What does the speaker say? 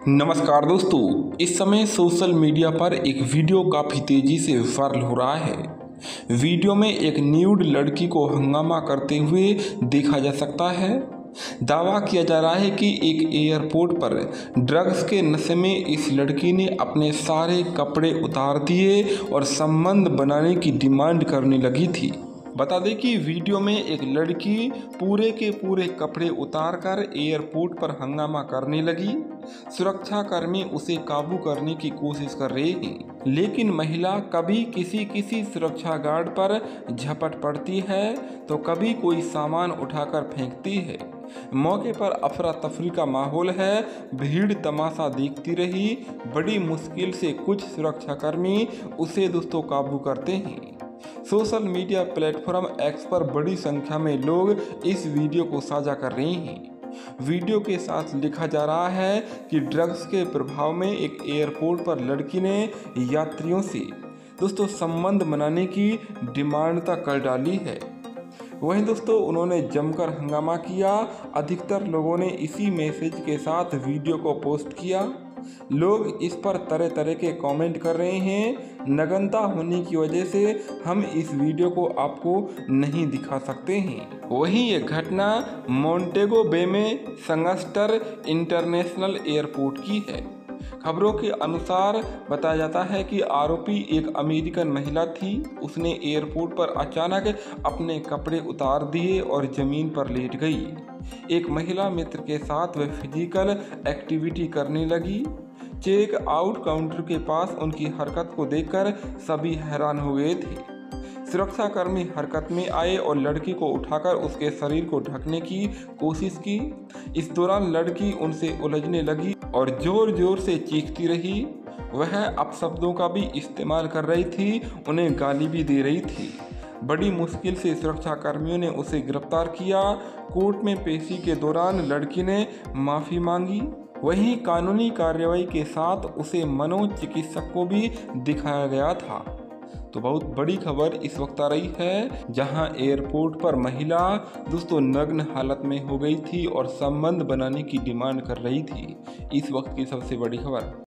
नमस्कार दोस्तों, इस समय सोशल मीडिया पर एक वीडियो काफ़ी तेज़ी से वायरल हो रहा है। वीडियो में एक न्यूड लड़की को हंगामा करते हुए देखा जा सकता है। दावा किया जा रहा है कि एक एयरपोर्ट पर ड्रग्स के नशे में इस लड़की ने अपने सारे कपड़े उतार दिए और संबंध बनाने की डिमांड करने लगी थी। बता दें कि वीडियो में एक लड़की पूरे के पूरे कपड़े उतारकर एयरपोर्ट पर हंगामा करने लगी। सुरक्षाकर्मी उसे काबू करने की कोशिश कर रहे हैं, लेकिन महिला कभी किसी सुरक्षा गार्ड पर झपट पड़ती है तो कभी कोई सामान उठाकर फेंकती है। मौके पर अफरा तफरी का माहौल है। भीड़ तमाशा देखती रही। बड़ी मुश्किल से कुछ सुरक्षाकर्मी उसे दोस्तों काबू करते हैं। सोशल मीडिया प्लेटफॉर्म एक्स पर बड़ी संख्या में लोग इस वीडियो को साझा कर रहे हैं। वीडियो के साथ लिखा जा रहा है कि ड्रग्स के प्रभाव में एक एयरपोर्ट पर लड़की ने यात्रियों से दोस्तों संबंध बनाने की डिमांड तक कर डाली है। वहीं दोस्तों उन्होंने जमकर हंगामा किया। अधिकतर लोगों ने इसी मैसेज के साथ वीडियो को पोस्ट किया। लोग इस पर तरह तरह के कमेंट कर रहे हैं। नग्नता होने की वजह से हम इस वीडियो को आपको नहीं दिखा सकते हैं। वहीं ये घटना मोंटेगो बे में संगस्टर इंटरनेशनल एयरपोर्ट की है। खबरों के अनुसार बताया जाता है कि आरोपी एक अमेरिकन महिला थी। उसने एयरपोर्ट पर अचानक अपने कपड़े उतार दिए और जमीन पर लेट गई। एक महिला मित्र के साथ वह फिजिकल एक्टिविटी करने लगी। चेक आउट काउंटर के पास उनकी हरकत को देखकर सभी हैरान हो गए थे। सुरक्षाकर्मी हरकत में आए और लड़की को उठाकर उसके शरीर को ढकने की कोशिश की। इस दौरान लड़की उनसे उलझने लगी और जोर जोर से चीखती रही। वह अपशब्दों का भी इस्तेमाल कर रही थी, उन्हें गाली भी दे रही थी। बड़ी मुश्किल से सुरक्षाकर्मियों ने उसे गिरफ्तार किया। कोर्ट में पेशी के दौरान लड़की ने माफ़ी मांगी। वहीं कानूनी कार्रवाई के साथ उसे मनोचिकित्सक को भी दिखाया गया था। तो बहुत बड़ी खबर इस वक्त आ रही है, जहां एयरपोर्ट पर महिला दोस्तों नग्न हालत में हो गई थी और संबंध बनाने की डिमांड कर रही थी। इस वक्त की सबसे बड़ी खबर।